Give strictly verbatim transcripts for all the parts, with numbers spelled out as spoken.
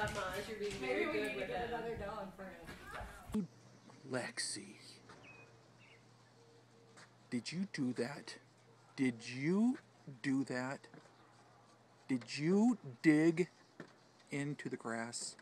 job, Maj. You're being very Maybe we good need to with get it. another dog for him. Lexi, did you do that? Did you do that? Did you dig into the grass?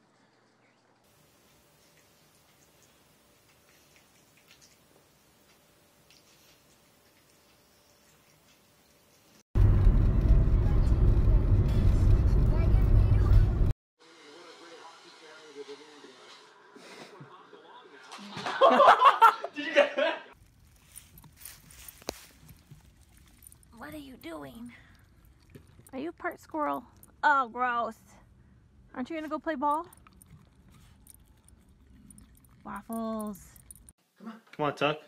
What are you doing? Are you part squirrel? Oh, gross. Aren't you gonna go play ball? Waffles. Come on. Come on, Tuck.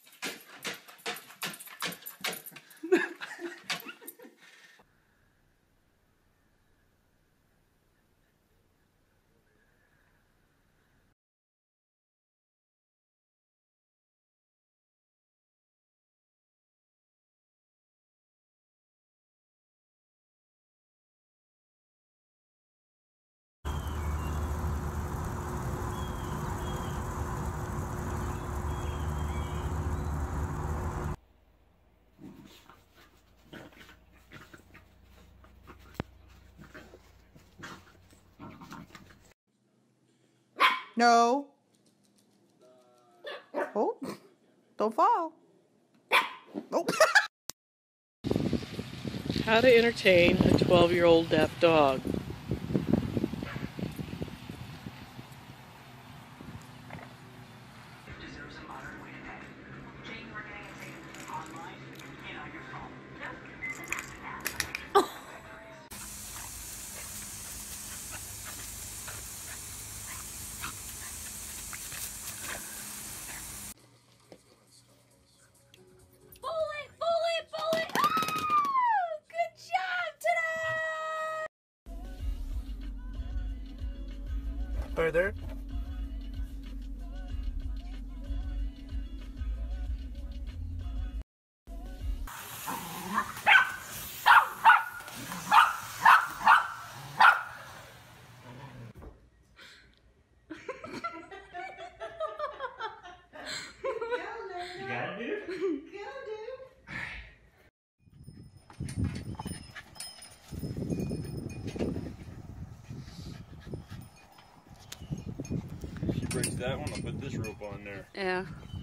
No. Oh, don't fall. Oh. How to entertain a twelve-year-old deaf dog. Further. You got it, dude? Go, dude. If she breaks that one, I'll put this rope on there. Yeah.